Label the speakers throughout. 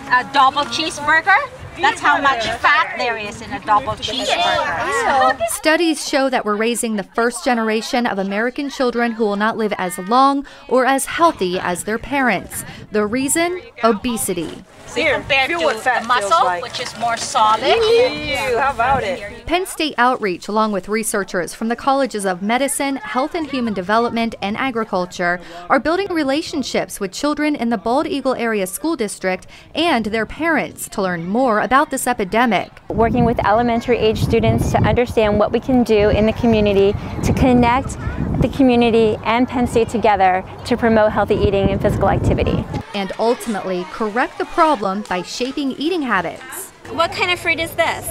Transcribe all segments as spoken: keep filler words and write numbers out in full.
Speaker 1: a double cheeseburger. That's how much fat there is in a double cheeseburger.
Speaker 2: Studies show that we're raising the first generation of American children who will not live as long or as healthy as their parents. The reason? Obesity.
Speaker 1: Here, compared to the muscle, like. Which is more solid.
Speaker 3: Ew, how about it?
Speaker 2: Penn State Outreach, along with researchers from the colleges of Medicine, Health and Human Development, and Agriculture, are building relationships with children in the Bald Eagle Area School District and their parents to learn more about this epidemic.
Speaker 4: Working with elementary age students to understand what we can do in the community to connect the community and Penn State together to promote healthy eating and physical activity.
Speaker 2: And ultimately correct the problem by shaping eating habits.
Speaker 5: What kind of fruit is this?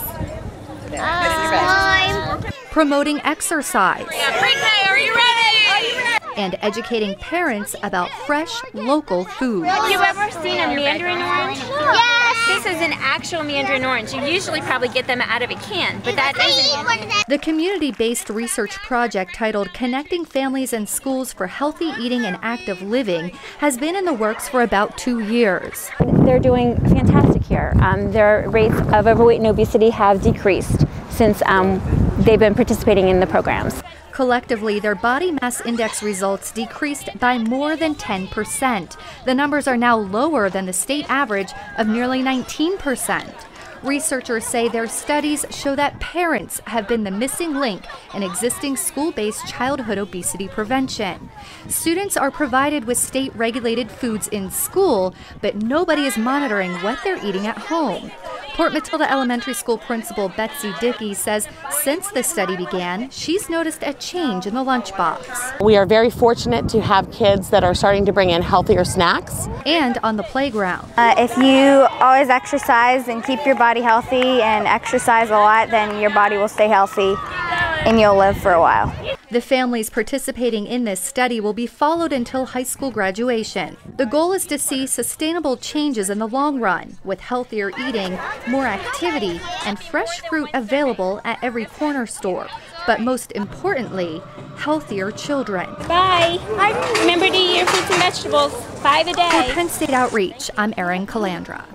Speaker 4: Uh,
Speaker 2: Promoting exercise.
Speaker 5: Pre-K, are you ready?
Speaker 2: And educating parents about fresh, local food.
Speaker 5: Have you ever seen a mandarin orange? Yes! This is an actual mandarin orange. You usually probably get them out of a can, but that isn't.
Speaker 2: The community-based research project titled Connecting Families and Schools for Healthy Eating and Active Living has been in the works for about two years.
Speaker 4: They're doing fantastic here. Um, their rates of overweight and obesity have decreased since um, they've been participating in the programs.
Speaker 2: Collectively, their body mass index results decreased by more than ten percent. The numbers are now lower than the state average of nearly nineteen percent. Researchers say their studies show that parents have been the missing link in existing school-based childhood obesity prevention. Students are provided with state-regulated foods in school, but nobody is monitoring what they're eating at home. Port Matilda Elementary School Principal Betsy Dickey says since the study began, she's noticed a change in the lunchbox.
Speaker 6: We are very fortunate to have kids that are starting to bring in healthier snacks.
Speaker 2: And on the playground.
Speaker 7: Uh, if you always exercise and keep your body healthy and exercise a lot, then your body will stay healthy and you'll live for a while.
Speaker 2: The families participating in this study will be followed until high school graduation. The goal is to see sustainable changes in the long run, with healthier eating, more activity, and fresh fruit available at every corner store. But most importantly, healthier children.
Speaker 5: Bye. Remember to eat your fruits and vegetables. Five a day.
Speaker 2: For Penn State Outreach, I'm Erin Calandra.